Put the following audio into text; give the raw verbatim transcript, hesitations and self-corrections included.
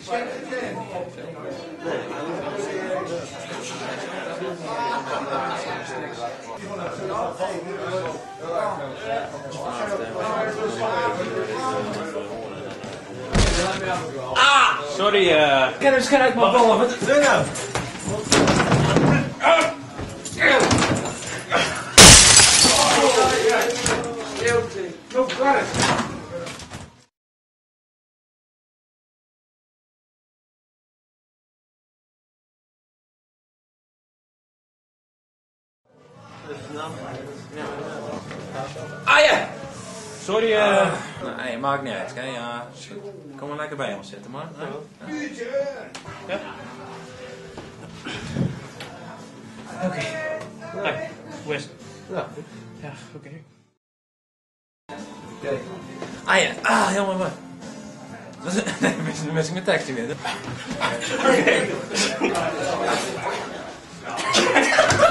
Ah! Sorry, eh. Uh... Ken eens uit mijn ballen. Wat doe je nou? No klaar. Ah ja! Sorry, eh. Uh, nee, maakt niet uit. Hè? Ja, kom maar lekker bij ons zitten, man. Ja? Ja? Oké. Okay. Hey, hoe is het? Ja, goed. Ja, oké. Okay. Okay. Ah ja, ah, helemaal mooi. Nee, mis ik mijn tekstje weer. Oké.